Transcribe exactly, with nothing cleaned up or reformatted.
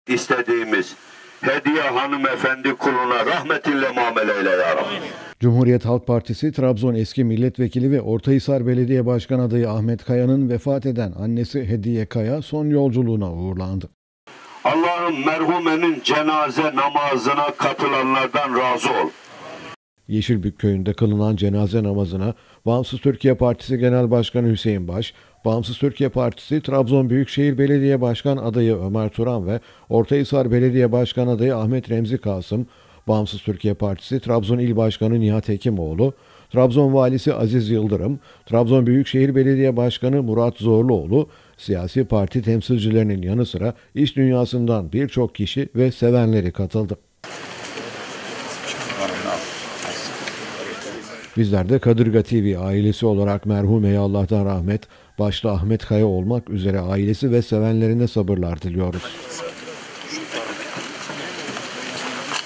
istediğimiz Hediye hanımefendi kuluna rahmetinle muamele eyle ya Rabbi. Cumhuriyet Halk Partisi Trabzon eski milletvekili ve Ortahisar Belediye Başkan adayı Ahmet Kaya'nın vefat eden annesi Hediye Kaya son yolculuğuna uğurlandı. Allah'ım merhumenin cenaze namazına katılanlardan razı ol. Yeşilbük köyünde kılınan cenaze namazına Bağımsız Türkiye Partisi Genel Başkanı Hüseyin Baş, Bağımsız Türkiye Partisi Trabzon Büyükşehir Belediye Başkan adayı Ömer Turan ve Ortahisar Belediye Başkan adayı Ahmet Remzi Kasım, Bağımsız Türkiye Partisi Trabzon İl Başkanı Nihat Hekimoğlu, Trabzon Valisi Aziz Yıldırım, Trabzon Büyükşehir Belediye Başkanı Murat Zorluoğlu, siyasi parti temsilcilerinin yanı sıra iş dünyasından birçok kişi ve sevenleri katıldı. Bizler de Kadırga T V ailesi olarak merhumeye Allah'tan rahmet, başta Ahmet Kaya olmak üzere ailesi ve sevenlerine sabırlar diliyoruz.